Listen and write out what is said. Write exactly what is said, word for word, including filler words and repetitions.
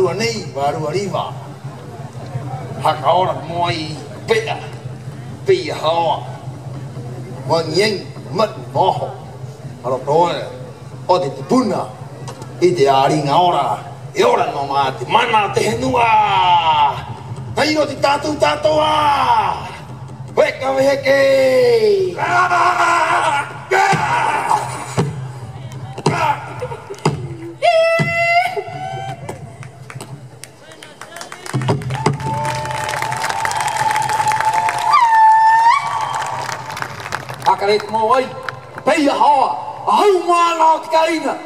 Baru ani, baru arriba. Hak orang moi bea, bea hawa. Manyeng mat moho. Kalau doa, oh di tibuna, ide ari ngora, orang nomati mana tehenua. Ayo di tatu tatu ah. Weka weke. Akalit mo ay, paya hawa, ay mga kaina.